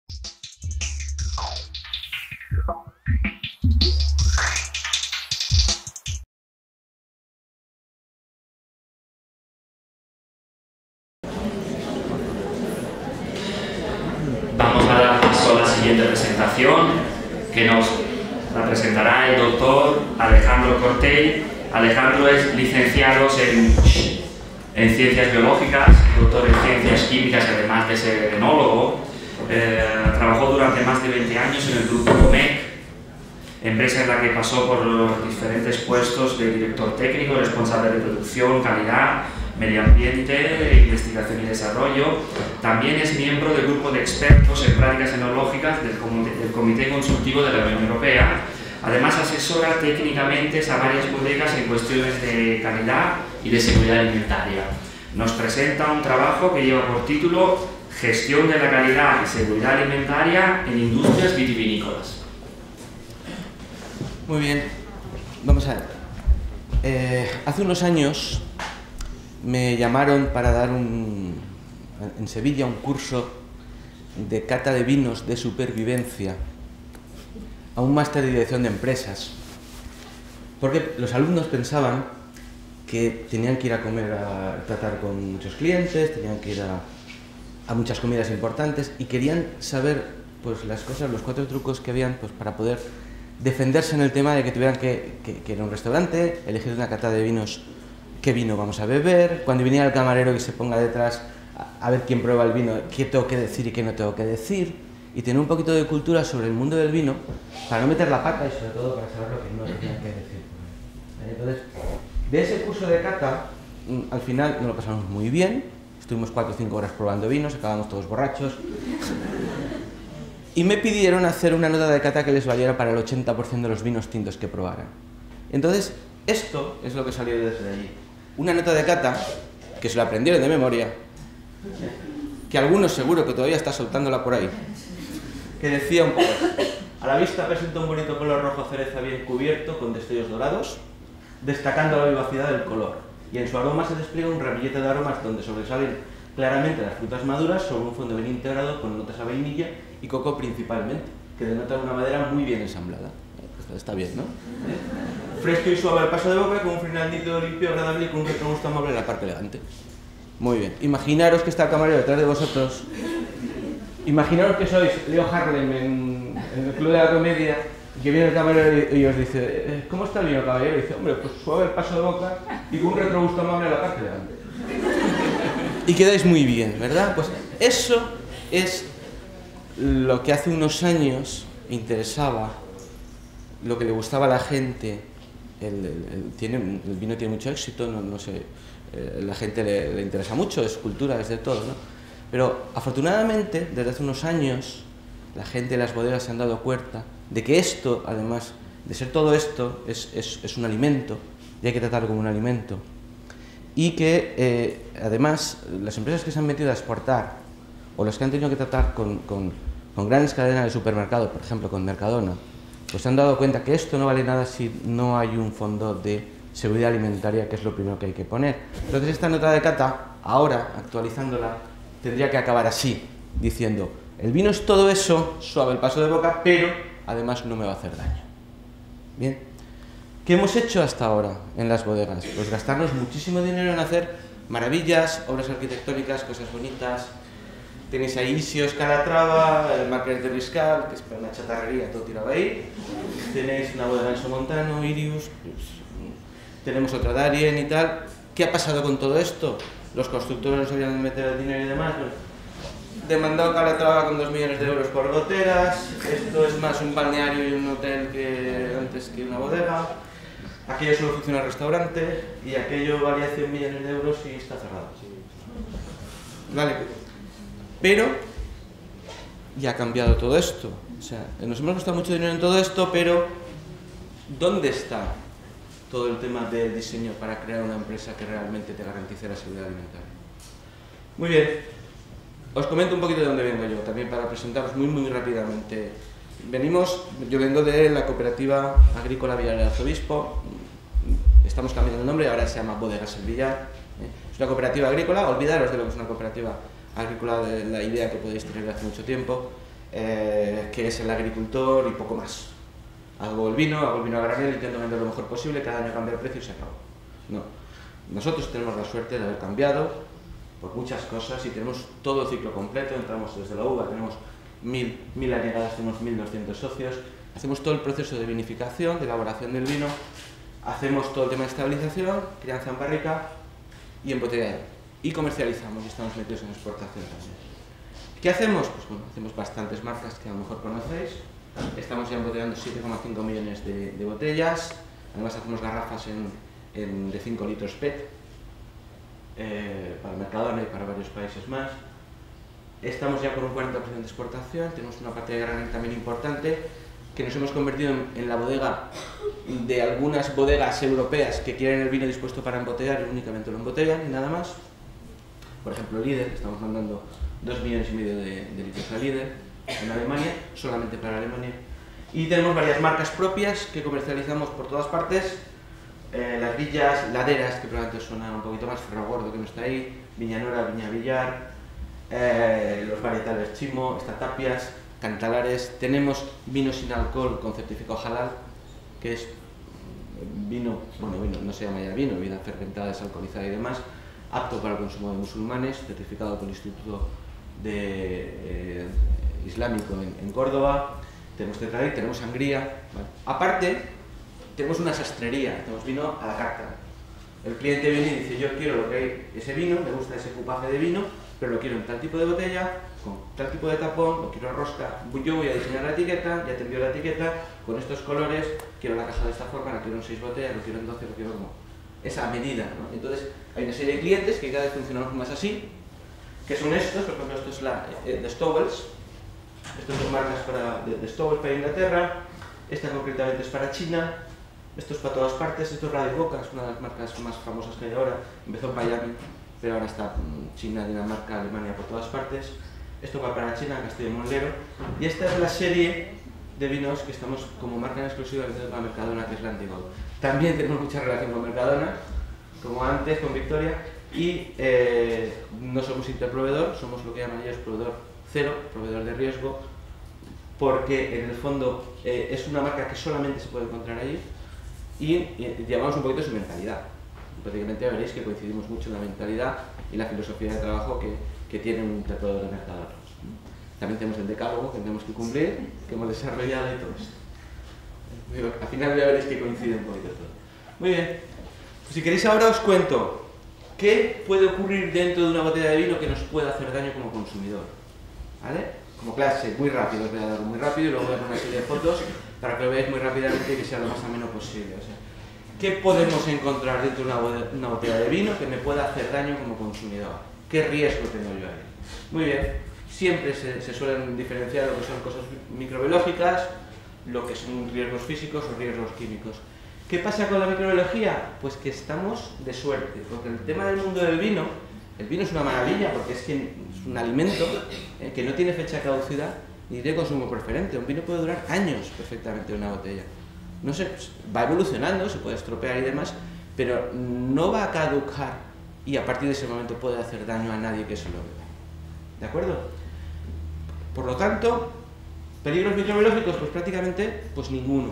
Vamos a dar paso a la siguiente presentación, que nos la presentará el doctor Alejandro Cortell. Alejandro es licenciado en Ciencias Biológicas, doctor en Ciencias Químicas, además de ser enólogo. Trabajó durante más de 20 años en el grupo COMEC, empresa en la que pasó por los diferentes puestos de director técnico, responsable de producción, calidad, medio ambiente, investigación y desarrollo. También es miembro del grupo de expertos en prácticas enológicas del Comité Consultivo de la Unión Europea. Además, asesora técnicamente a varias bodegas en cuestiones de calidad y de seguridad alimentaria. Nos presenta un trabajo que lleva por título Gestión de la calidad y seguridad alimentaria en industrias vitivinícolas. Muy bien, vamos a ver. Hace unos años me llamaron para dar en Sevilla un curso de cata de vinos de supervivencia a un máster de dirección de empresas, porque los alumnos pensaban que tenían que ir a comer, a tratar con muchos clientes, tenían que ir a muchas comidas importantes y querían saber pues las cosas, los 4 trucos que habían pues para poder defenderse en el tema de que tuvieran que ir a un restaurante, elegir una cata de vinos, qué vino vamos a beber, cuando viniera el camarero que se ponga detrás a ver quién prueba el vino, qué tengo que decir y qué no tengo que decir, y tener un poquito de cultura sobre el mundo del vino para no meter la pata y sobre todo para saber lo que no tenían que decir. Entonces, de ese curso de cata, al final nos lo pasamos muy bien, estuvimos 4 o 5 horas probando vinos, acabamos todos borrachos, y me pidieron hacer una nota de cata que les valiera para el 80% de los vinos tintos que probaran. Entonces, esto es lo que salió desde allí. Una nota de cata que se la aprendieron de memoria, que algunos seguro que todavía está soltándola por ahí, que decía un poco: a la vista presenta un bonito color rojo cereza bien cubierto con destellos dorados, destacando la vivacidad del color, y en su aroma se despliega un ramillete de aromas donde sobresalen claramente las frutas maduras sobre un fondo bien integrado con notas a vainilla y coco principalmente, que denota una madera muy bien ensamblada. Está bien, ¿no? Fresco y suave al paso de boca, con un final nítido, limpio, agradable y con un retrogusto amable en la parte elegante. Muy bien. Imaginaros que está el camarero detrás de vosotros. Imaginaros que sois Leo Harlem en el Club de la Comedia y que viene el camarero y os dice: ¿cómo está el vino, caballero? Y dice: hombre, pues suave el paso de boca y con un retrogusto amable en la parte elegante. Y quedáis muy bien, ¿verdad? Pues eso es lo que hace unos años interesaba, lo que le gustaba a la gente. El vino tiene mucho éxito, no sé, la gente le interesa mucho, es cultura, es de todo, ¿no? Pero afortunadamente, desde hace unos años, la gente de las bodegas se han dado cuenta de que esto, además de ser todo esto, es un alimento y hay que tratarlo como un alimento. Y que, además, las empresas que se han metido a exportar o las que han tenido que tratar con grandes cadenas de supermercados, por ejemplo, con Mercadona, pues se han dado cuenta que esto no vale nada si no hay un fondo de seguridad alimentaria, que es lo primero que hay que poner. Entonces esta nota de cata, ahora, actualizándola, tendría que acabar así, diciendo: el vino es todo eso, suave el paso de boca, pero además no me va a hacer daño. Bien, ¿qué hemos hecho hasta ahora en las bodegas? Pues gastarnos muchísimo dinero en hacer maravillas, obras arquitectónicas, cosas bonitas. Tenéis ahí Isios, Calatrava, el Marqués de Riscal, que es para una chatarrería, todo tirado ahí. Tenéis una bodega en Somontano, Irius, pues, tenemos otra Darien y tal. ¿Qué ha pasado con todo esto? Los constructores no sabían meter el dinero y demás. Bueno, demandado Calatrava con 2 millones de euros por goteras. Esto es más un balneario y un hotel que antes que una bodega. Aquello solo funciona el restaurante y aquello valía 100 millones de euros y está cerrado. Vale. Pero ya ha cambiado todo esto. O sea, nos hemos gastado mucho dinero en todo esto, pero ¿dónde está todo el tema del diseño para crear una empresa que realmente te garantice la seguridad alimentaria? Muy bien. Os comento un poquito de dónde vengo yo, también para presentaros muy rápidamente. Yo vengo de la cooperativa agrícola Villar del Arzobispo. Estamos cambiando el nombre, ahora se llama Bodegas El Villar. Es una cooperativa agrícola, olvidaros de lo que es una cooperativa agrícola, de la idea que podéis tener de hace mucho tiempo. que es el agricultor y poco más. Hago el vino a granel, intento vender lo mejor posible, cada año cambia el precio y se acabó. No. Nosotros tenemos la suerte de haber cambiado por muchas cosas y tenemos todo el ciclo completo. Entramos desde la uva, tenemos 1000 anegadas, tenemos 1200 socios, hacemos todo el proceso de vinificación, de elaboración del vino, hacemos todo el tema de estabilización, crianza en barrica y embotellado. Y comercializamos y estamos metidos en exportación también. ¿Qué hacemos? Pues bueno, hacemos bastantes marcas que a lo mejor conocéis. Estamos ya embotellando 7,5 millones de botellas. Además hacemos garrafas de 5 litros PET para Mercadona y para varios países más. Estamos ya con un 40% de exportación. Tenemos una parte de granel también importante, que nos hemos convertido en la bodega de algunas bodegas europeas que quieren el vino dispuesto para embotellar y únicamente lo embotellan y nada más. Por ejemplo, Lidl, estamos mandando 2,5 millones de litros a Lidl en Alemania, solamente para Alemania. Y tenemos varias marcas propias que comercializamos por todas partes. Las villas, laderas, que probablemente suena un poquito más, Ferrogordo, que no está ahí, Viñanora, Viña Villar, los varietales Chimo, Estatapias, Cantalares. Tenemos vino sin alcohol con certificado halal, que es vino, no se llama ya vino, vida fermentada, desalcoholizada y demás, apto para el consumo de musulmanes, certificado por el Instituto Islámico en Córdoba. Tenemos tetrabric, tenemos sangría, ¿vale? Aparte, tenemos una sastrería, tenemos vino a la carta. El cliente viene y dice, yo quiero lo que hay ese vino, me gusta ese cupaje de vino, pero lo quiero en tal tipo de botella, con tal tipo de tapón, lo quiero a rosca. Yo voy a diseñar la etiqueta, ya te envío la etiqueta, con estos colores, quiero la caja de esta forma, la quiero en 6 botellas, lo quiero en 12, lo quiero como esa medida, ¿no? Entonces, hay una serie de clientes que cada vez funcionamos más así, que son estos, por ejemplo, esto es la de Stowells, estas son marcas de Stowells para Inglaterra, esta concretamente es para China, esto es para todas partes, esto es Radio Coca, es una de las marcas más famosas que hay ahora, empezó en Miami, pero ahora está China, Dinamarca, Alemania, por todas partes. Esto va para China, Castillo de Monlero, y esta es la serie de vinos que estamos como marca en exclusiva vendiendo para Mercadona, que es la Antigold. También tenemos mucha relación con Mercadona, como antes, con Victoria, y no somos interproveedor, somos lo que llaman ellos proveedor cero, proveedor de riesgo, porque en el fondo es una marca que solamente se puede encontrar allí y llevamos un poquito su mentalidad. Prácticamente veréis que coincidimos mucho en la mentalidad y la filosofía de trabajo que tiene un interproveedor de Mercadona. También tenemos el decálogo que tenemos que cumplir, que hemos desarrollado y todo esto. Al final ya veréis que coincide un poquito todo. Muy bien, pues si queréis ahora os cuento qué puede ocurrir dentro de una botella de vino que nos pueda hacer daño como consumidor. ¿Vale? Como clase, muy rápido, os voy a dar muy rápido y luego voy a poner una serie de fotos para que lo veáis muy rápidamente y que sea lo más ameno posible. O sea, ¿qué podemos encontrar dentro de una botella de vino que me pueda hacer daño como consumidor? ¿Qué riesgo tengo yo ahí? Muy bien, siempre se suelen diferenciar lo que son cosas microbiológicas, lo que son riesgos físicos o riesgos químicos. ¿Qué pasa con la microbiología? Pues que estamos de suerte, porque el tema del mundo del vino, el vino es una maravilla porque es un alimento que no tiene fecha de caducidad ni de consumo preferente. Un vino puede durar años perfectamente en una botella. No sé, va evolucionando, se puede estropear y demás, pero no va a caducar y a partir de ese momento puede hacer daño a nadie que se lo beba. ¿De acuerdo? Por lo tanto, peligros microbiológicos, pues prácticamente ninguno,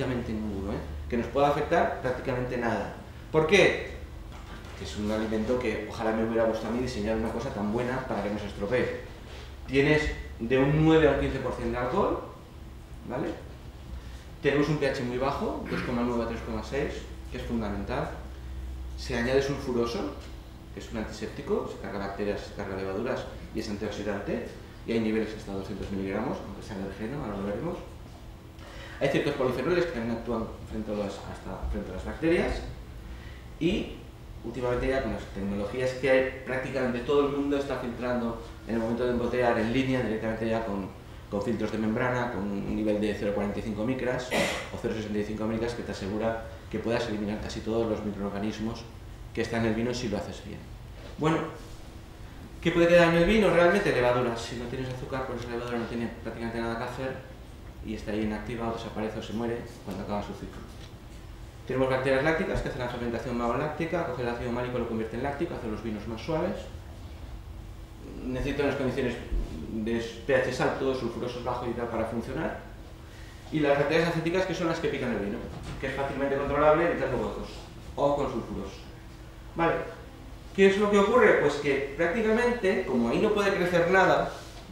que nos pueda afectar prácticamente nada. ¿Por qué? Porque es un alimento que ojalá me hubiera gustado a mí diseñar una cosa tan buena para que no se estropee. Tienes de un 9 al 15% de alcohol, ¿vale? Tenemos un pH muy bajo, 2,9 a 3,6, que es fundamental. Se añade sulfuroso, que es un antiséptico, se carga bacterias, se carga levaduras y es antioxidante. Y hay niveles hasta 200 miligramos, aunque sea alergeno, ahora lo veremos. Hay ciertos polifenoles que también actúan frente a las bacterias. Y últimamente ya con las tecnologías que hay, prácticamente todo el mundo está filtrando en el momento de embotellar en línea, directamente ya con filtros de membrana, con un nivel de 0,45 micras o 0,65 micras que te asegura que puedas eliminar casi todos los microorganismos que están en el vino si lo haces bien. Bueno, ¿qué puede quedar en el vino? Realmente levaduras. Si no tienes azúcar, pues esa levadura no tiene prácticamente nada que hacer y está ahí inactiva o desaparece o se muere cuando acaba su ciclo. Tenemos bacterias lácticas que hacen la fermentación maloláctica, coge el ácido málico, lo convierte en láctico, hace los vinos más suaves. Necesito unas condiciones de pH altos, sulfurosos bajos y tal para funcionar. Y las bacterias acéticas, que son las que pican el vino, que es fácilmente controlable evitando huecos o con sulfuros. Vale, ¿qué es lo que ocurre? Pues que prácticamente, como ahí no puede crecer nada,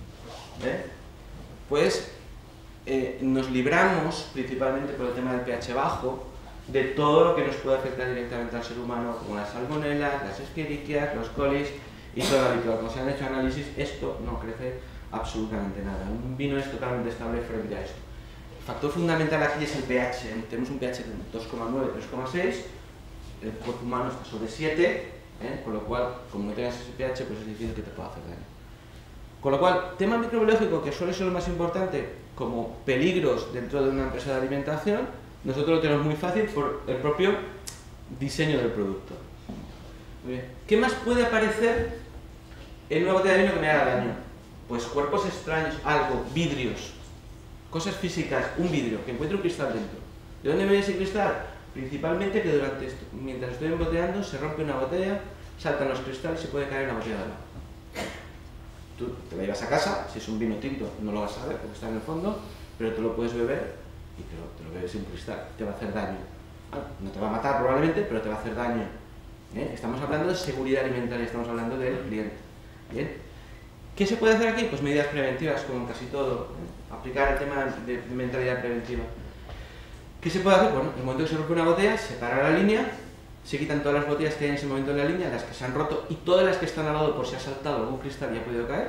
pues nos libramos, principalmente por el tema del pH bajo, de todo lo que nos puede afectar directamente al ser humano, como las salmonelas, las escherichias, los colis y todo lo habitual. Como se han hecho análisis, esto no crece absolutamente nada. Un vino es totalmente estable frente a esto. El factor fundamental aquí es el pH. Tenemos un pH de 2,9, 3,6. El cuerpo humano está sobre 7, con lo cual, como no tengas ese pH, pues es difícil que te pueda hacer daño. Con lo cual, tema microbiológico, que suele ser lo más importante como peligros dentro de una empresa de alimentación, nosotros lo tenemos muy fácil por el propio diseño del producto. Muy bien. ¿Qué más puede aparecer en una botella de vino que me haga daño? Pues cuerpos extraños, algo, vidrios, cosas físicas, un vidrio, que encuentre un cristal dentro. ¿De dónde viene ese cristal? Principalmente que mientras estoy emboteando se rompe una botella, saltan los cristales y se puede caer en la botella de agua. Tú te la llevas a casa, si es un vino tinto no lo vas a ver porque está en el fondo, pero tú lo puedes beber y te lo bebes sin cristal, te va a hacer daño. No te va a matar probablemente, pero te va a hacer daño. Estamos hablando de seguridad alimentaria, estamos hablando del cliente. ¿Bien? ¿Qué se puede hacer aquí? Pues medidas preventivas, como en casi todo. Aplicar el tema de mentalidad preventiva. ¿Qué se puede hacer? Bueno, en el momento que se rompe una botella, se para la línea, se quitan todas las botellas que hay en ese momento en la línea, las que se han roto y todas las que están al lado por si ha saltado algún cristal y ha podido caer.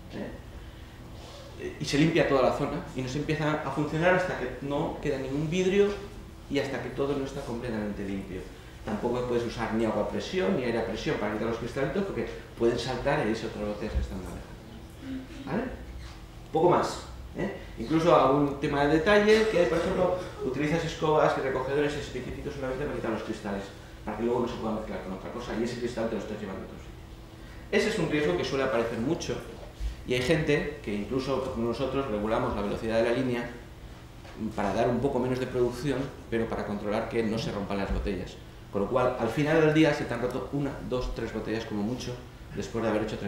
Y se limpia toda la zona y no se empieza a funcionar hasta que no queda ningún vidrio y hasta que todo no está completamente limpio. Tampoco puedes usar ni agua a presión ni aire a presión para quitar los cristalitos porque pueden saltar y irse otras botellas que están mal. ¿Vale? Poco más. Incluso algún tema de detalle que, por ejemplo, utilizas escobas y recogedores específicos solamente para quitar los cristales, para que luego no se pueda mezclar con otra cosa y ese cristal te lo estás llevando a otro sitio. Ese es un riesgo que suele aparecer mucho y hay gente que incluso nosotros regulamos la velocidad de la línea para dar un poco menos de producción, pero para controlar que no se rompan las botellas. Con lo cual, al final del día se te han roto 1, 2, 3 botellas como mucho después de haber hecho 30.000.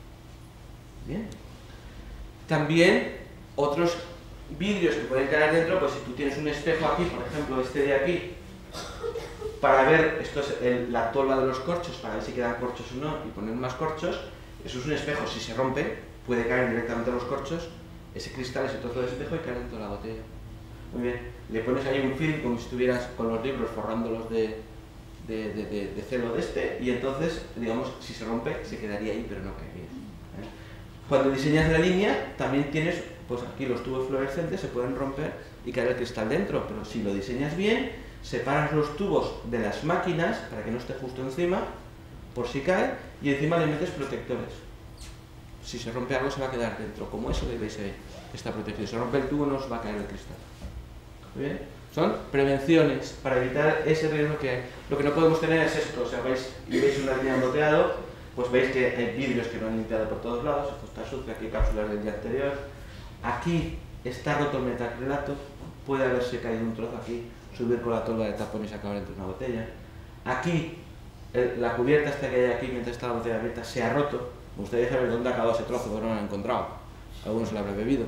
Bien. También otros vidrios que pueden caer dentro, pues si tú tienes un espejo aquí, por ejemplo este de aquí, para ver, esto es la tolva de los corchos, para ver si quedan corchos o no y poner más corchos, eso es un espejo, si se rompe puede caer directamente a los corchos, ese cristal, ese trozo de espejo y caer dentro de la botella. Muy bien, le pones ahí un film como si estuvieras con los libros forrándolos de celo de este y entonces, digamos, si se rompe se quedaría ahí pero no caería. Cuando diseñas la línea también tienes, pues aquí los tubos fluorescentes se pueden romper y caer el cristal dentro, pero si lo diseñas bien, separas los tubos de las máquinas para que no esté justo encima, por si cae, y encima le metes protectores. Si se rompe algo se va a quedar dentro, como eso que veis ahí, está protegido. Si se rompe el tubo no os va a caer el cristal. ¿Muy bien? Son prevenciones para evitar ese riesgo que hay. Lo que no podemos tener es esto, o sea, veis una línea de emboteado, pues veis que hay vidrios que no han limpiado por todos lados, esto está sucio, aquí hay cápsulas del día anterior, aquí está roto el metacrilato, puede haberse caído un trozo aquí, subir con la tolva de tapón y se acabar dentro de una botella. Aquí, la cubierta esta que hay aquí mientras está la botella abierta se ha roto, me gustaría saber dónde ha acabado ese trozo, pero no lo han encontrado, algunos se lo habrá bebido.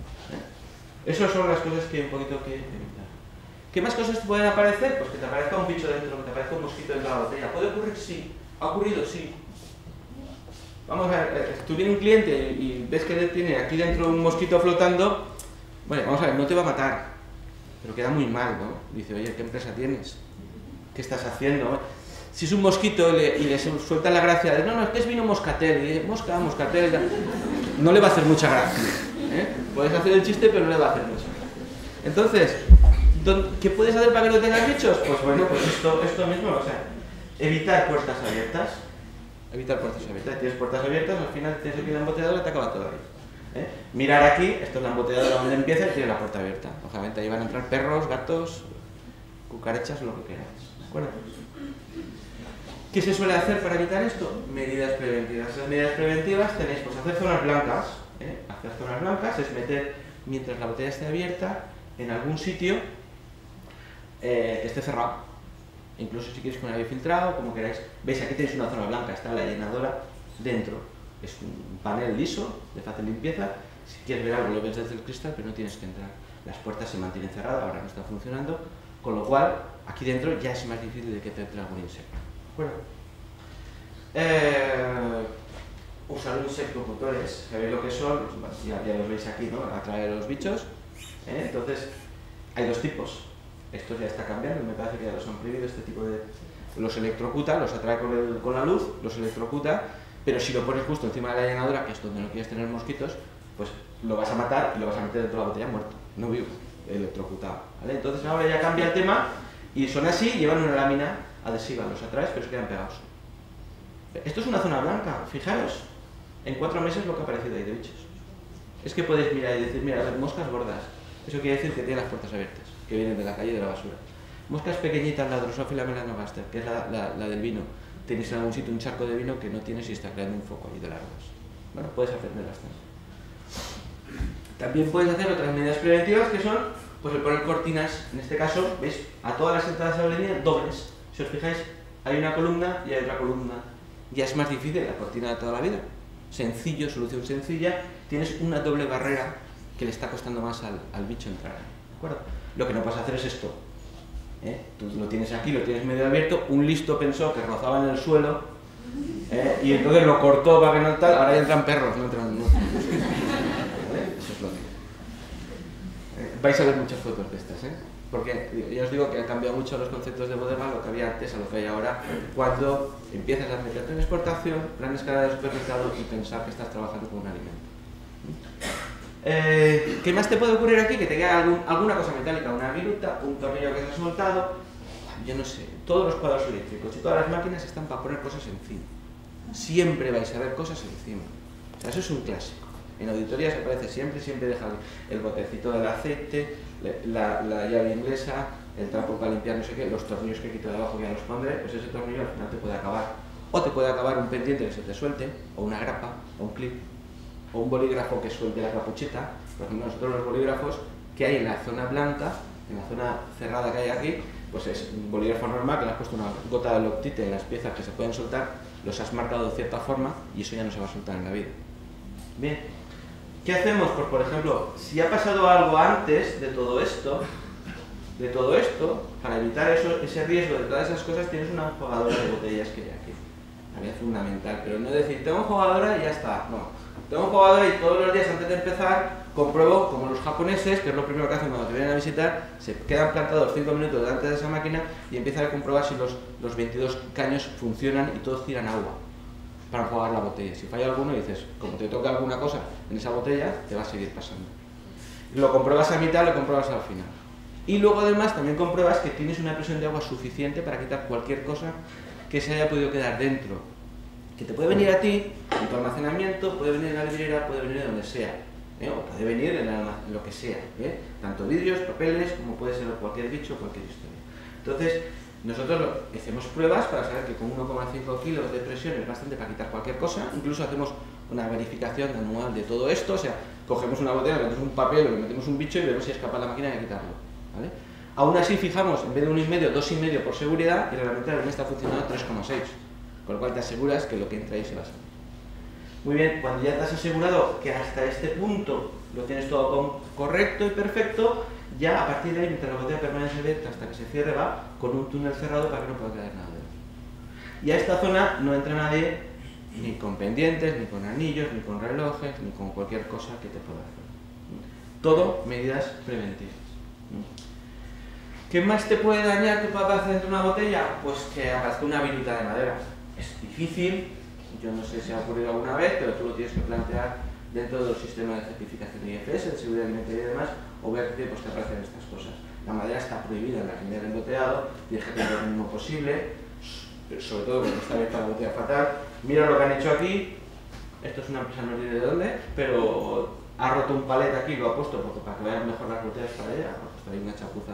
Esas son las cosas que hay un poquito que evitar. ¿Qué más cosas pueden aparecer? Pues que te aparezca un bicho dentro, que te aparezca un mosquito dentro de la botella. ¿Puede ocurrir? Sí. ¿Ha ocurrido? Sí. Vamos a ver, tú vienes un cliente y ves que tiene aquí dentro un mosquito flotando, bueno, vamos a ver, no te va a matar, pero queda muy mal, ¿no? Dice, oye, ¿qué empresa tienes? ¿Qué estás haciendo? Si es un mosquito y le suelta la gracia de, no, es que es vino moscatel, y dice, moscatel, no le va a hacer mucha gracia. Puedes hacer el chiste, pero no le va a hacer mucho. Entonces, ¿qué puedes hacer para que no tengas bichos? Pues bueno, pues esto mismo, o sea, evitar puertas abiertas. Evitar puertas abiertas. Tienes puertas abiertas, al final tienes aquí la embotelladora y te acaba todo ahí. Mirar aquí, esto es la embotelladora donde empieza y tienes la puerta abierta. Lógicamente ahí van a entrar perros, gatos, cucarachas o lo que queráis. ¿De acuerdo? ¿Qué se suele hacer para evitar esto? Medidas preventivas. Las medidas preventivas tenéis, pues hacer zonas blancas. Hacer zonas blancas es meter, mientras la botella esté abierta, en algún sitio que esté cerrado. Incluso si queréis con aire filtrado, como queráis. Veis, aquí tenéis una zona blanca, está la llenadora dentro. es un panel liso, de fácil limpieza. Si quieres ver algo lo ves desde el cristal, pero no tienes que entrar. Las puertas se mantienen cerradas, ahora no está funcionando, con lo cual aquí dentro ya es más difícil de que te entre algún insecto. Bueno, usar insectoputores, ¿sabéis lo que son? Ya los veis aquí, ¿no? Atraer a los bichos. Entonces, hay dos tipos. Esto ya está cambiando, me parece que ya los han prohibido, este tipo de... Los electrocuta, los atrae con la luz, los electrocuta, pero si lo pones justo encima de la llenadura, que es donde no quieres tener mosquitos, pues lo vas a matar y lo vas a meter dentro de la botella muerto, no vivo, electrocutado, ¿vale? Entonces ahora ya cambia el tema y son así, llevan una lámina adhesiva, los atraes pero se quedan pegados. Esto es una zona blanca, fijaros, en 4 meses lo que ha aparecido ahí de bichos. Es que puedes mirar y decir, mira, moscas gordas, eso quiere decir que tiene las puertas abiertas, que vienen de la calle de la basura. Moscas pequeñitas, la Drosophila melanogaster, que es la del vino. Tenéis en algún sitio un charco de vino que no tienes y está creando un foco ahí de larvas. Bueno, puedes aprender bastante. También puedes hacer otras medidas preventivas que son, pues el poner cortinas, en este caso, ¿veis? A todas las entradas a la línea dobles. Si os fijáis, hay una columna y hay otra columna. Ya es más difícil la cortina de toda la vida. Sencillo, solución sencilla. Tienes una doble barrera que le está costando más al bicho entrar. ¿De acuerdo? Lo que no puedes hacer es esto. Tú lo tienes aquí, lo tienes medio abierto, un listo pensó que rozaba en el suelo y entonces lo cortó para que no tal, ahora ya entran perros, no entran... ¿Vale? Eso es lo que... vais a ver muchas fotos de estas, porque ya os digo que han cambiado mucho los conceptos de bodega, lo que había antes a lo que hay ahora, cuando empiezas a meterte en exportación, gran escala de supermercado y pensar que estás trabajando con un alimento. ¿Qué más te puede ocurrir aquí? Que te quede alguna cosa metálica, una viruta, un tornillo que se ha soltado, yo no sé, todos los cuadros eléctricos y todas las máquinas están para poner cosas encima. Siempre vais a ver cosas encima. O sea, eso es un clásico. En auditorías aparece siempre deja el botecito del aceite, la llave inglesa, el trapo para limpiar no sé qué, los tornillos que quito de abajo que ya los pondré, pues ese tornillo al final te puede acabar. O te puede acabar un pendiente que se te suelte, o una grapa, o un clip, o un bolígrafo que suelte la capuchita. Por ejemplo, nosotros los bolígrafos que hay en la zona blanca, en la zona cerrada que hay aquí, pues es un bolígrafo normal que le has puesto una gota de loctite en las piezas que se pueden soltar, los has marcado de cierta forma y eso ya no se va a soltar en la vida. Bien, ¿qué hacemos? Pues por ejemplo, si ha pasado algo antes de todo esto, para evitar ese riesgo de todas esas cosas, tienes una enjuagadora de botellas que hay aquí. También es fundamental, pero no decir, tengo enjuagadora y ya está, no. Tengo enjuagadora y todos los días antes de empezar compruebo, como los japoneses, que es lo primero que hacen cuando te vienen a visitar, se quedan plantados 5 minutos delante de esa máquina y empiezan a comprobar si los 22 caños funcionan y todos tiran agua para enjuagar la botella. Si falla alguno dices, como te toca alguna cosa en esa botella, te va a seguir pasando. Lo compruebas a mitad, lo compruebas al final. Y luego además también compruebas que tienes una presión de agua suficiente para quitar cualquier cosa que se haya podido quedar dentro. Que te puede venir a ti, en tu almacenamiento, puede venir en la vidriera, puede venir de donde sea, o puede venir en lo que sea, tanto vidrios, papeles, como puede ser cualquier bicho, cualquier historia. Entonces, nosotros hacemos pruebas para saber que con 1,5 kilos de presión es bastante para quitar cualquier cosa, incluso hacemos una verificación anual de todo esto, o sea, cogemos una botella, le metemos un papel o le metemos un bicho y vemos si es capaz la máquina de quitarlo, ¿vale? Aún así fijamos, en vez de 1,5, 2,5 por seguridad, y realmente la línea está funcionando a 3,6. Con lo cual te aseguras que lo que entra ahí se va a salir. Muy bien, cuando ya te has asegurado que hasta este punto lo tienes todo correcto y perfecto, ya a partir de ahí, mientras la botella permanece abierta hasta que se cierre, va con un túnel cerrado para que no pueda quedar nada dentro. Y a esta zona no entra nadie ni con pendientes, ni con anillos, ni con relojes, ni con cualquier cosa que te pueda hacer. Todo medidas preventivas. ¿Qué más te puede dañar que pueda aparecer dentro de una botella? Pues que aparezca una viruta de madera. Es difícil, yo no sé si ha ocurrido alguna vez, pero tú lo tienes que plantear dentro de los sistemas de certificación de IFS, de seguridad alimentaria y demás, o ver que pues, te aparecen estas cosas. La madera está prohibida en la línea del emboteado, tienes que tener lo mínimo posible, sobre todo cuando está abierta la botella fatal. Mira lo que han hecho aquí, esto es una empresa no diré de dónde, pero ha roto un palet aquí y lo ha puesto porque para que vayan mejor las botellas para ella, ha puesto ahí una chapuza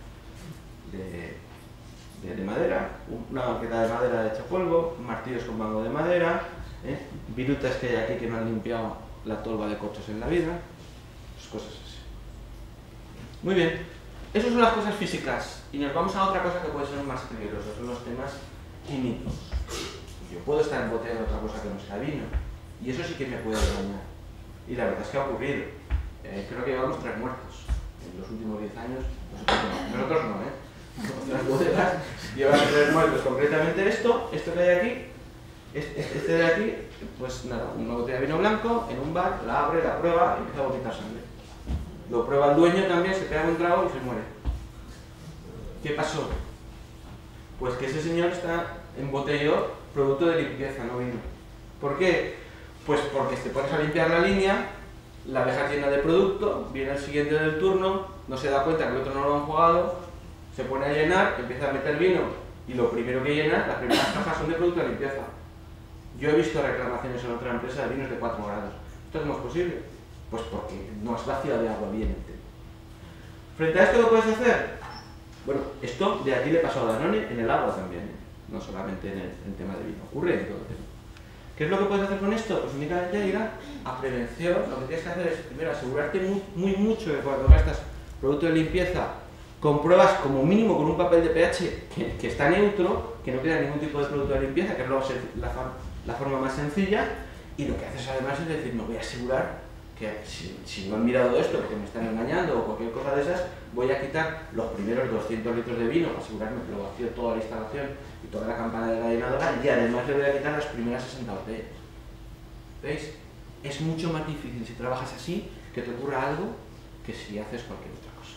de madera, una banqueta de madera hecha polvo, martillos con mango de madera, virutas que hay aquí que no han limpiado la tolva de corchos en la vida, pues cosas así. Muy bien, esas son las cosas físicas y nos vamos a otra cosa que puede ser más peligrosa, son los temas químicos. Yo puedo estar emboteando otra cosa que no sea vino, Y eso sí que me puede dañar. Y la verdad es que ha ocurrido. Creo que llevamos 3 muertos en los últimos 10 años. Nosotros no, Otras bodegas llevan 3 muertos. Concretamente esto que hay aquí, este de aquí, pues nada, una botella de vino blanco en un bar, la abre, la prueba y empieza a vomitar sangre. Lo prueba el dueño también, se pega un trago y se muere. ¿Qué pasó? Pues que ese señor está embotelló producto de limpieza, no vino. ¿Por qué? Pues porque te pones a limpiar la línea, la dejas llena de producto, viene el siguiente del turno, no se da cuenta que el otro no lo han jugado, se pone a llenar, empieza a meter vino y lo primero que llena, las primeras cajas son de producto de limpieza. Yo he visto reclamaciones en otra empresa de vinos de 4 grados. ¿Esto cómo es posible? Pues porque no has vaciado de agua bien entero. Frente a esto, ¿qué puedes hacer? Bueno, esto de aquí le pasó a Danone en el agua también, no solamente en el tema de vino, ocurre en todo el tema. ¿Qué es lo que puedes hacer con esto? Pues únicamente ir a prevención. Lo que tienes que hacer es primero asegurarte mucho que cuando gastas producto de limpieza compruebas como mínimo con un papel de pH que está neutro, que no queda ningún tipo de producto de limpieza, que es la forma más sencilla, y lo que haces además es decir, me voy a asegurar que si no han mirado esto porque me están engañando o cualquier cosa de esas, voy a quitar los primeros 200 litros de vino, asegurarme que lo vacío toda la instalación y toda la campana de la llenadora, y además le voy a quitar las primeras 60 botellas. ¿Veis? Es mucho más difícil si trabajas así que te ocurra algo que si haces cualquier otra cosa.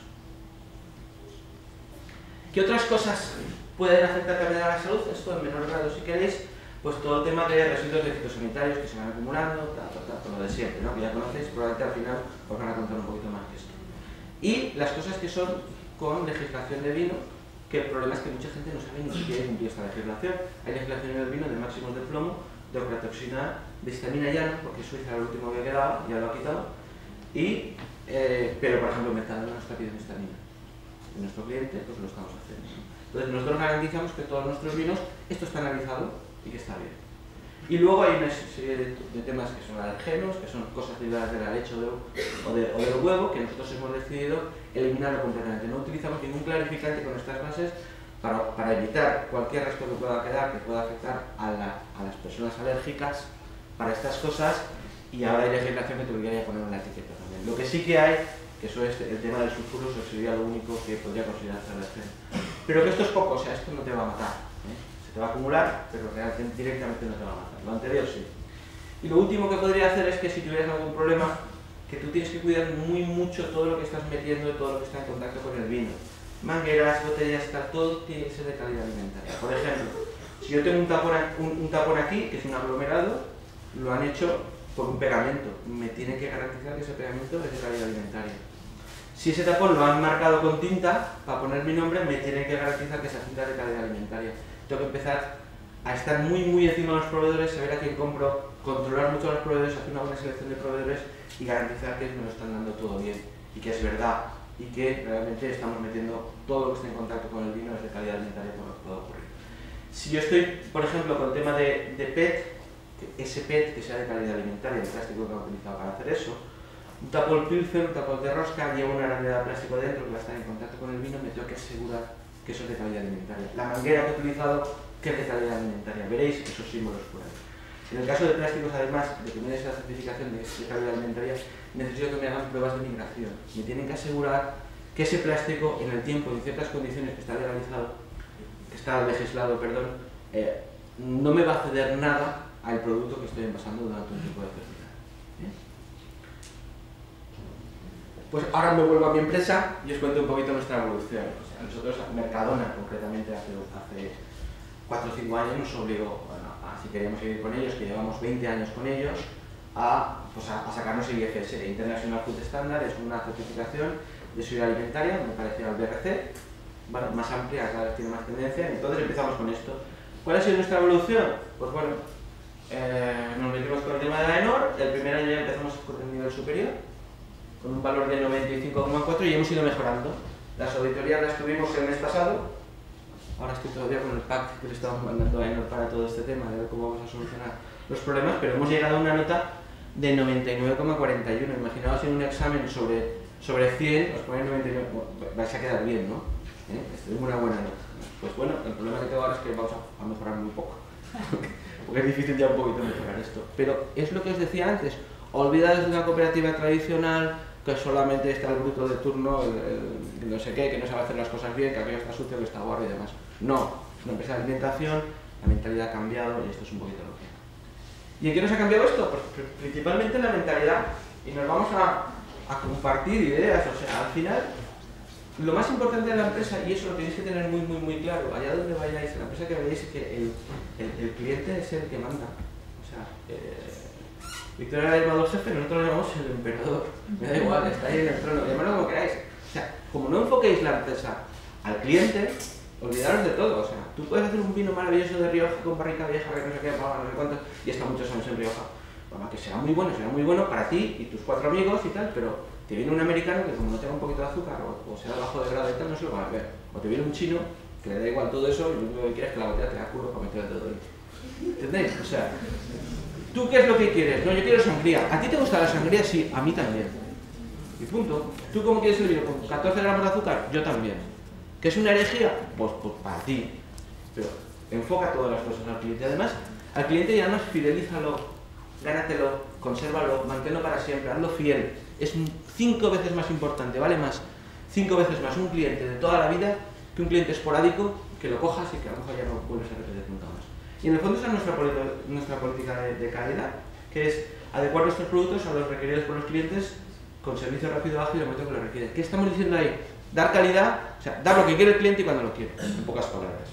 ¿Qué otras cosas pueden afectar también a la salud? Esto en menor grado si queréis, pues todo el tema de residuos de fitosanitarios que se van acumulando, todo lo de siempre, ¿no? Que ya conocéis, probablemente al final os van a contar un poquito más que esto. Y las cosas que son con legislación de vino, que el problema es que mucha gente no sabe ni siquiera cumplir esta legislación. Hay legislación en el vino de máximos de plomo, de ocratoxina, de histamina ya no, porque Suiza era el último que quedaba, ya lo ha quitado, pero por ejemplo Mercadona no está pidiendo histamina. En nuestro cliente pues lo estamos haciendo. Entonces nosotros garantizamos que todos nuestros vinos, esto está analizado y que está bien. Y luego hay una serie de temas que son alergenos, que son cosas derivadas de la leche o del huevo, que nosotros hemos decidido eliminarlo completamente. No utilizamos ningún clarificante con estas bases para evitar cualquier resto que pueda quedar, que pueda afectar a las personas alérgicas para estas cosas, y ahora hay legislación que te obligaría a poner una etiqueta también. Lo que sí que hay, que eso es el tema del sulfuro, eso sería lo único que podría considerarse alergeno. Pero que esto es poco, o sea, esto no te va a matar. Te va a acumular, pero realmente directamente no te va a matar. Lo anterior sí. Y lo último que podría hacer es que si tuvieras algún problema, que tú tienes que cuidar mucho todo lo que estás metiendo, todo lo que está en contacto con el vino. Mangueras, botellas, todo tiene que ser de calidad alimentaria. Por ejemplo, si yo tengo un tapón aquí, que es un aglomerado, lo han hecho por un pegamento. Me tienen que garantizar que ese pegamento es de calidad alimentaria. Si ese tapón lo han marcado con tinta, para poner mi nombre, me tienen que garantizar que esa tinta es de calidad alimentaria. Tengo que empezar a estar muy encima de los proveedores, saber a quién compro, controlar mucho a los proveedores, hacer una buena selección de proveedores y garantizar que me lo están dando todo bien y que es verdad y que realmente estamos metiendo todo lo que esté en contacto con el vino es de calidad alimentaria por lo que pueda ocurrir. Si yo estoy, por ejemplo, con el tema de PET, ese PET que sea de calidad alimentaria, el plástico que han utilizado para hacer eso, un tapón Pilsen, un tapón de rosca, lleva una granela de plástico dentro que va a estar en contacto con el vino, me tengo que asegurar que eso es de calidad alimentaria. La manguera que he utilizado, que es de calidad alimentaria. Veréis esos símbolos por ahí. En el caso de plásticos, además de que me des la certificación de calidad alimentaria, necesito que me hagan pruebas de migración. Me tienen que asegurar que ese plástico, en el tiempo, en ciertas condiciones que está legalizado, que está legislado, perdón, no me va a ceder nada al producto que estoy envasando durante un tiempo determinado. Pues ahora me vuelvo a mi empresa y os cuento un poquito nuestra evolución. O sea, nosotros, Mercadona, concretamente hace 4 o 5 años nos obligó, bueno, si queríamos seguir con ellos, que llevamos 20 años con ellos, a sacarnos el IFS, International Food Standard. Es una certificación de seguridad alimentaria, me parecía al BRC, bueno, más amplia, cada vez tiene más tendencia, entonces empezamos con esto. ¿Cuál ha sido nuestra evolución? Pues bueno, nos metimos con el tema de la ENOR, el primer año ya empezamos con el nivel superior, con un valor de 95,4 y hemos ido mejorando. Las auditorías las tuvimos el mes pasado, ahora estoy todavía con el pack que le estamos mandando a ENOR para todo este tema, de ver cómo vamos a solucionar los problemas, pero hemos llegado a una nota de 99,41. Imaginaos en un examen sobre 100, os ponéis 99, vais a quedar bien, ¿no? Es una buena nota. Pues bueno, el problema que tengo ahora es que vamos a mejorar muy poco. porque es difícil ya un poquito mejorar esto. Pero es lo que os decía antes, olvidaos de una cooperativa tradicional que solamente está el bruto de turno, el no sé qué, que no sabe hacer las cosas bien, que aquello está sucio, que está guarro y demás. No, es una empresa de alimentación, la mentalidad ha cambiado y esto es un poquito lo que... ¿Y en qué nos ha cambiado esto? Pues principalmente la mentalidad, y nos vamos a compartir ideas, o sea, al final, lo más importante de la empresa, y eso lo tenéis que tener muy claro, allá donde vayáis, en la empresa que vayáis, es que el cliente es el que manda. O sea, Victoria le ha llamado jefe, nosotros le llamamos el emperador. Me da igual, está ahí en el trono, llamadlo como queráis. O sea, como no enfoquéis la empresa al cliente, olvidaros de todo. O sea, tú puedes hacer un vino maravilloso de Rioja con barrica vieja, que no sé qué, no sé cuánto, y está muchos años en Rioja. Bueno, que será muy bueno para ti y tus 4 amigos y tal, pero te viene un americano que como no tenga un poquito de azúcar o sea bajo de grado y tal, no se lo van a ver. O te viene un chino que le da igual todo eso y lo único que quiere es que la botella te la curro para meterle todo ahí. ¿Entendéis? O sea, ¿tú qué es lo que quieres? No, yo quiero sangría. ¿A ti te gusta la sangría? Sí, a mí también. Y punto. ¿Tú cómo quieres el vino? ¿Con 14 gramos de azúcar? Yo también. ¿Qué es una herejía? Pues para ti. Pero enfoca todas las cosas al cliente. Además, al cliente y además fidelízalo, gánatelo, consérvalo, manténlo para siempre, hazlo fiel. Es 5 veces más importante, vale más, 5 veces más un cliente de toda la vida que un cliente esporádico que lo cojas y que a lo mejor ya no vuelves a repetir nunca más. Y en el fondo esa es nuestra política de calidad, que es adecuar nuestros productos a los requeridos por los clientes con servicio rápido, ágil y el momento que lo requieren. ¿Qué estamos diciendo ahí? Dar calidad, o sea, dar lo que quiere el cliente y cuando lo quiere, en pocas palabras.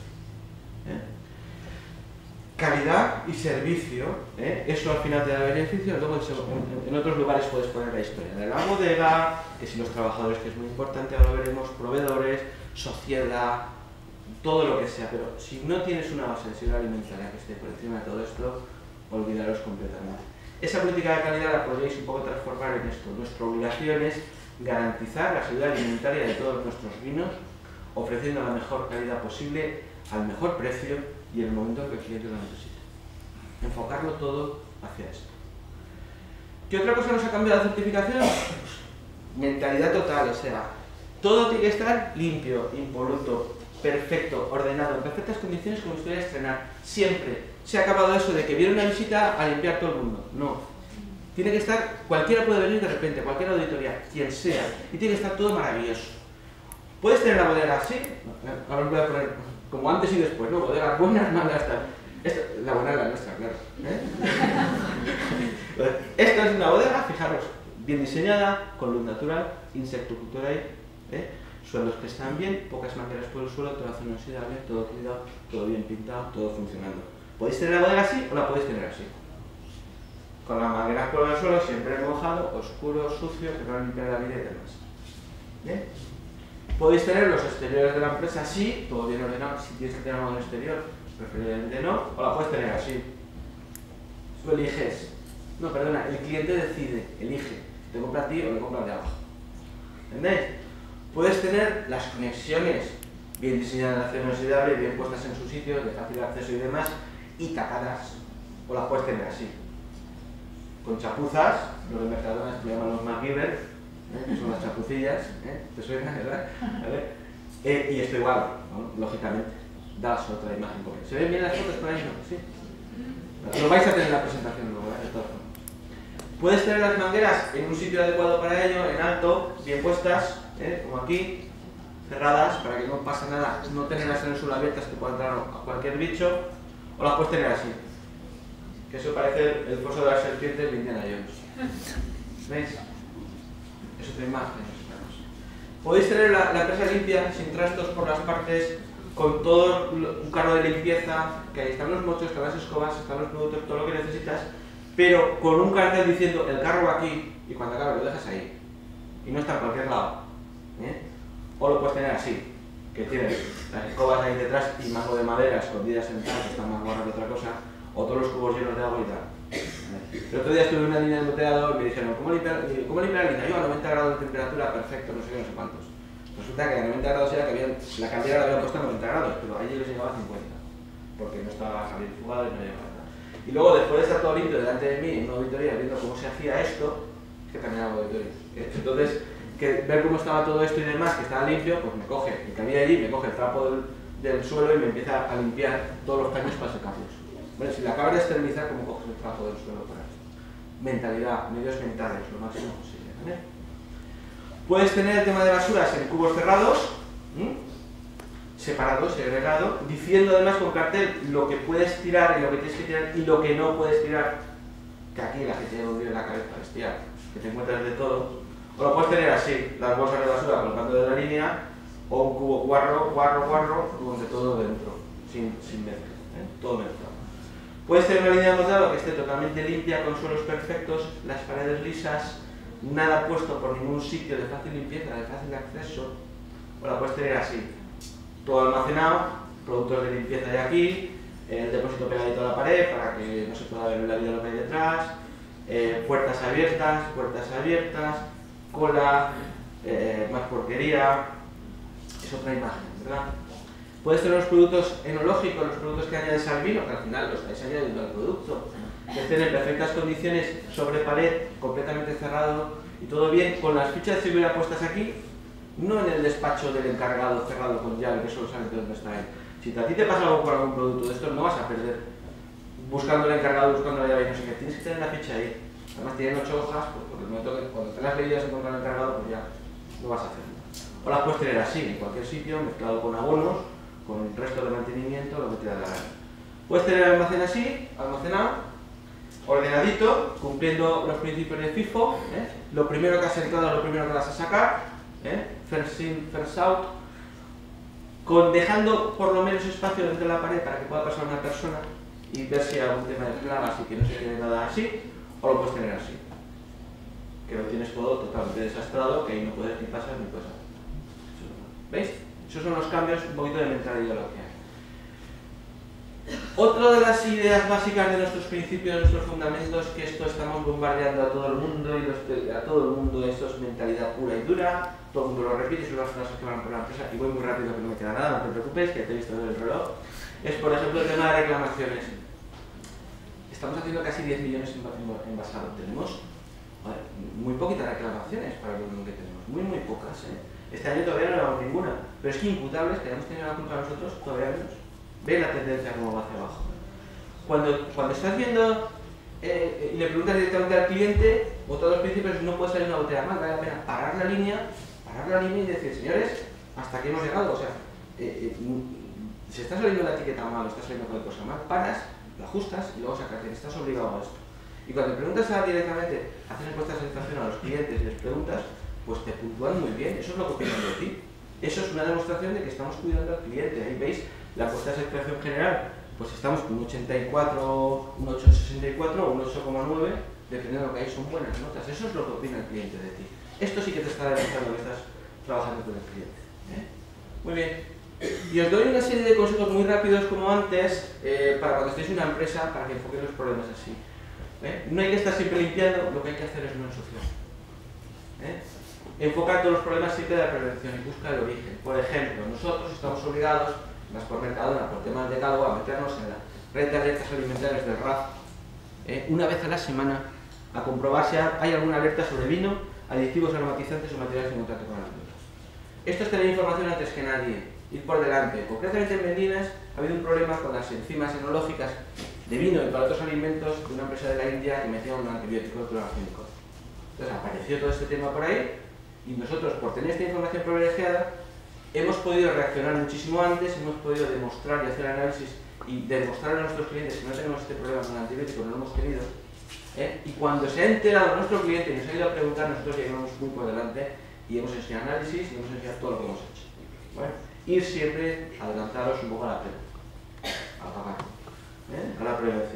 Calidad y servicio, eso al final te da beneficio. Luego en otros lugares puedes poner la historia de la bodega, que si los trabajadores, que es muy importante, ahora lo veremos, proveedores, sociedad, todo lo que sea, pero si no tienes una base de seguridad alimentaria que esté por encima de todo esto, olvidaros completamente. Esa política de calidad la podréis un poco transformar en esto. Nuestra obligación es garantizar la seguridad alimentaria de todos nuestros vinos, ofreciendo la mejor calidad posible, al mejor precio y en el momento en que el cliente lo necesite. Enfocarlo todo hacia esto. ¿Qué otra cosa nos ha cambiado la certificación? Mentalidad total, o sea, todo tiene que estar limpio, impoluto, perfecto, ordenado, en perfectas condiciones como si estuviera a estrenar. Siempre se ha acabado eso de que viene una visita a limpiar todo el mundo. No. Tiene que estar, cualquiera puede venir de repente, cualquier auditoría, quien sea, y tiene que estar todo maravilloso. Puedes tener la bodega así, ahora os voy a poner como antes y después, ¿no? Bodegas buenas, malas, tal. La buena es la nuestra, claro. Esta es una bodega, fijaros, bien diseñada, con luz natural, insectocultura ahí, suelos que están bien, pocas mangueras por el suelo, toda zona oxidable, todo cuidado, todo bien pintado, todo funcionando. Podéis tener la bodega así o la podéis tener así. Con las mangueras por el suelo, siempre mojado, oscuro, sucio, que no limpia la vida y demás. ¿Bien? Podéis tener los exteriores de la empresa así, todo bien ordenado, si tienes que tener algo en el exterior, preferiblemente no, o la puedes tener así. Tú eliges. No, perdona, el cliente decide, elige, te compra a ti o le compra al de abajo. ¿Entendéis? Puedes tener las conexiones bien diseñadas de acero inoxidable, bien puestas en su sitio, de fácil acceso y demás, y tapadas, o las puedes tener así. Con chapuzas, los de Mercadona se llaman los MacGyver, que son las chapucillas, ¿te suena, verdad? Y esto igual, ¿no? Lógicamente, das otra imagen. ¿Se ven bien las fotos por ahí? No, ¿sí? Lo vais a tener en la presentación luego, de todas formas. Puedes tener las mangueras en un sitio adecuado para ello, en alto, bien puestas, como aquí, cerradas, para que no pase nada, no tenerlas en el suelo abiertas que pueda entrar a cualquier bicho, o las puedes tener así. Que eso parece el foso de las serpientes de Indiana Jones. ¿Veis? Es otra imagen. Podéis tener la empresa limpia, sin trastos por las partes, con todo un carro de limpieza, que ahí están los mochos, están las escobas, están los productos, todo lo que necesitas, pero con un cartel diciendo el carro va aquí y cuando acabe lo dejas ahí. Y no está en cualquier lado. O lo puedes tener así, que tienes las escobas ahí detrás y mango de madera escondidas en tal, que están más guarras que otra cosa, o todos los cubos llenos de agua y tal. El otro día estuve en una línea de moteado y me dijeron, ¿cómo limpiar la línea? Yo a 90 grados de temperatura, perfecto, no sé qué, no sé cuántos. Resulta que a 90 grados era que la caldera la habían puesto a 90 grados, pero allí les llegaba a 50, porque no estaba centrifugado y no llegaba nada. Y luego, después de estar todo limpio delante de mí en una auditoría viendo cómo se hacía esto, que también hago auditoría. Entonces, ver cómo estaba todo esto y demás, que estaba limpio, pues me coge el que había allí, me coge el trapo del suelo y me empieza a limpiar todos los caños para secarlos. Bueno, si la acabas de esterilizar, ¿cómo coges el trabajo del suelo por ahí? Mentalidad, medios mentales, lo máximo posible. ¿Vale? Puedes tener el tema de basuras en cubos cerrados, separado, segregado, diciendo además con cartel lo que puedes tirar y lo que tienes que tirar y lo que no puedes tirar, que aquí la gente tiene en la cabeza, bestia, que te encuentras de todo. O lo puedes tener así, las bolsas de basura colgando de la línea, o un cubo guarro, donde todo dentro, sin mezcla, todo mezclado. Puedes tener una línea de modelado que esté totalmente limpia, con suelos perfectos, las paredes lisas, nada puesto por ningún sitio de fácil limpieza, de fácil acceso, o la puedes tener así, todo almacenado, productos de limpieza de aquí, el depósito pegadito a la pared para que no se pueda ver en la vida lo que hay detrás, puertas abiertas, cola, más porquería, es otra imagen, ¿verdad? Puedes tener los productos enológicos, los productos que añades al vino, que al final los estáis añadiendo al producto, que estén en perfectas condiciones sobre pared, completamente cerrado y todo bien, con las fichas de seguridad puestas aquí, no en el despacho del encargado cerrado con llave, que solo sabe de dónde está él. Si a ti te pasa algo con algún producto de estos, no vas a perder buscando el encargado, buscando la llave y no sé qué, tienes que tener la ficha ahí. Además tienen 8 hojas, pues por el momento que cuando te las leídas encontrar el encargado, pues ya no vas a hacerlo. O las puedes tener así, en cualquier sitio, mezclado con abonos, con el resto de mantenimiento, lo que te da la gana. Puedes tener el almacén así, almacenado, ordenadito, cumpliendo los principios de FIFO, lo primero que has entrado, lo primero que vas a sacar, first in, first out, dejando por lo menos espacio dentro de la pared para que pueda pasar una persona y ver si hay algún tema de plagas y que no se quede nada así, o lo puedes tener así, que lo tienes todo totalmente desastrado, que ahí no puedes ni pasar ni puedes hacer. ¿Veis? Esos son los cambios, un poquito de mentalidad lo que hay. Otra de las ideas básicas de nuestros principios, de nuestros fundamentos, que esto estamos bombardeando a todo el mundo y a todo el mundo esto es mentalidad pura y dura, todo el mundo lo repite, son las frases que van por la empresa y voy muy rápido que no me queda nada, no te preocupes, que te he visto en el reloj. Es por ejemplo el tema de reclamaciones. Estamos haciendo casi 10 millones en basado, tenemos muy poquitas reclamaciones para el volumen que tenemos, muy pocas. Este año todavía no llevamos ninguna, pero es que imputables, que hayamos tenido la culpa nosotros, todavía menos. Ve la tendencia como va hacia abajo. Cuando estás viendo y le preguntas directamente al cliente, o todos los principios, no puede salir una botella más, vale la pena parar la línea y decir, señores, hasta aquí hemos llegado. O sea, si está saliendo la etiqueta mal o está saliendo cualquier cosa mal, paras, lo ajustas y luego sacas, estás obligado a esto. Y cuando preguntas directamente, haces encuestas de satisfacción a los clientes y les preguntas, pues te puntúan muy bien, eso es lo que opinan de ti. Eso es una demostración de que estamos cuidando al cliente. Ahí veis la encuesta de satisfacción general, pues estamos con un 84, un 8,64 o un 8,9, dependiendo de lo que hay, son buenas notas. Eso es lo que opina el cliente de ti. Esto sí que te está demostrando que estás trabajando con el cliente. Muy bien. Y os doy una serie de consejos muy rápidos, como antes, para cuando estéis en una empresa, para que enfoquéis los problemas así. No hay que estar siempre limpiando, lo que hay que hacer es no ensuciar. Enfocar todos los problemas siempre de la prevención y busca el origen. Por ejemplo, nosotros estamos obligados, más por Mercadona, por temas de decálogo, a meternos en la red de alertas alimentarias del RAF una vez a la semana a comprobar si hay alguna alerta sobre vino, aditivos aromatizantes o materiales en contacto con las frutas. Esto es tener información antes que nadie, ir por delante. Concretamente en Melinas ha habido un problema con las enzimas enológicas de vino y para otros alimentos de una empresa de la India que metían un antibiótico clorofílico. Entonces apareció todo este tema por ahí y nosotros, por tener esta información privilegiada, hemos podido reaccionar muchísimo antes, hemos podido demostrar y hacer análisis y demostrar a nuestros clientes que no tenemos este problema con el antibiótico, no lo hemos tenido. Y cuando se ha enterado nuestro cliente y nos ha ido a preguntar, nosotros llegamos muy por delante y hemos enseñado análisis y hemos enseñado todo lo que hemos hecho. Bueno, ir siempre, adelantaros un poco a la a la prevención.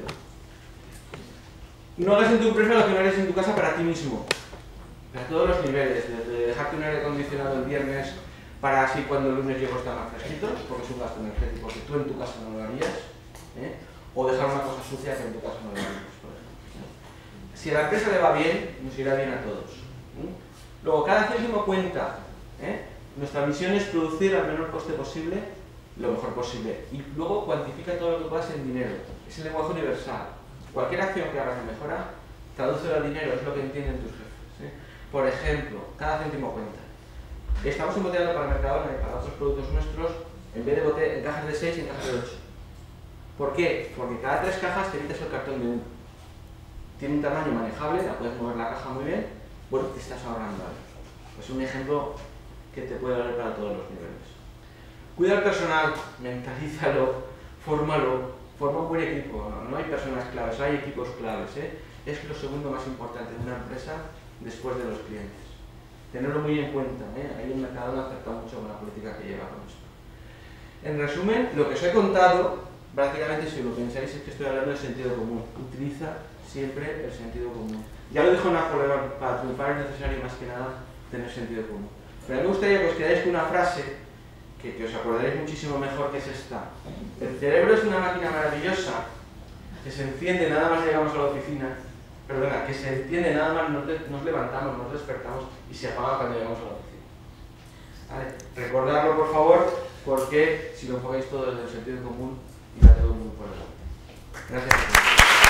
No hagas en tu empresa lo que no hagas en tu casa para ti mismo. A todos los niveles, desde dejarte un aire acondicionado el viernes para así cuando el lunes llego está más fresquito, porque es un gasto energético que tú en tu casa no lo harías, o dejar una cosa sucia que en tu casa no lo harías, por ejemplo. Si a la empresa le va bien, nos irá bien a todos. Luego, cada céntimo cuenta. Nuestra misión es producir al menor coste posible, lo mejor posible, y luego cuantifica todo lo que puedas en dinero. Es el lenguaje universal. Cualquier acción que hagas de mejora, tradúcelo al dinero, es lo que entienden tus jefes. Por ejemplo, cada céntimo cuenta. Estamos embotellando para Mercadona y para otros productos nuestros, en vez de en cajas de 6, en cajas de 8. ¿Por qué? Porque cada 3 cajas te quitas el cartón de 1. Tiene un tamaño manejable, la puedes mover la caja muy bien, bueno, te estás ahorrando algo. Es un ejemplo que te puede valer para todos los niveles. Cuida al personal, mentalízalo, fórmalo, forma un buen equipo. No hay personas claves, hay equipos claves. Es lo segundo más importante de una empresa después de los clientes. Tenerlo muy en cuenta. Ahí el mercado no ha acertado mucho con la política que lleva con esto. En resumen, lo que os he contado, prácticamente si lo pensáis es que estoy hablando del sentido común. Utiliza siempre el sentido común. Ya lo dijo Napoleón, para triunfar es necesario más que nada tener sentido común. Pero a mí me gustaría que os quedáis con una frase que os acordaréis muchísimo mejor, que es esta. El cerebro es una máquina maravillosa que se enciende nada más llegamos a la oficina, perdona, que se enciende nada más nos levantamos, nos despertamos y se apaga cuando llegamos a la oficina. ¿Vale? Recordadlo por favor, porque si lo enfocáis todo desde el sentido común, irá todo muy por delante. Gracias.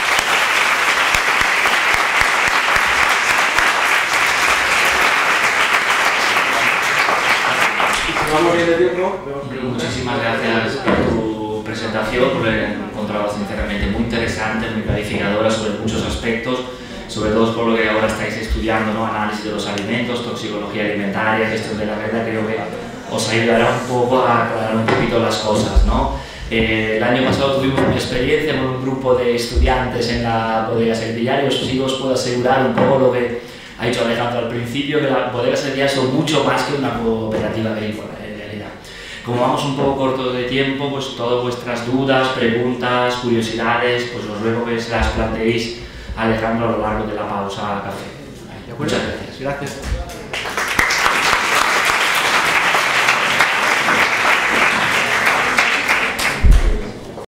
Vamos bien de tiempo. Muchísimas gracias por tu presentación, porque la he encontrado sinceramente muy interesante, muy clarificadora sobre muchos aspectos, sobre todo por lo que ahora estáis estudiando, ¿no? Análisis de los alimentos, toxicología alimentaria, gestión de la red, creo que os ayudará un poco a aclarar un poquito las cosas, ¿no? El año pasado tuvimos una experiencia con un grupo de estudiantes en la bodega Servillari, y sí os puedo asegurar un poco lo que ha dicho Alejandro al principio, que la bodega Servillari son mucho más que una cooperativa agrícola, en realidad. Como vamos un poco cortos de tiempo, pues todas vuestras dudas, preguntas, curiosidades, pues os ruego que se las planteéis a Alejandro a lo largo de la pausa café. Muchas gracias. Gracias.